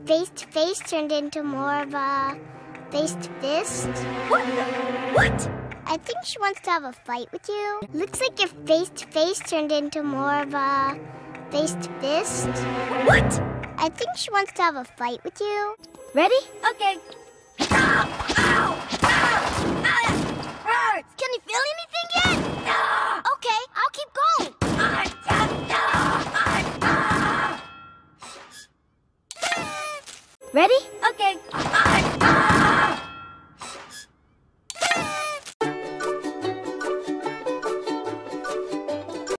face-to-face turned into more of a face-to-fist? What? I think she wants to have a fight with you. Looks like your face-to-face turned into more of a face-to-fist. What? I think she wants to have a fight with you. Ready? Okay. Ow! Ow! Ow! Ow! Hurts! Can you feel anything yet? No! Okay, I'll keep going. Ready? Okay.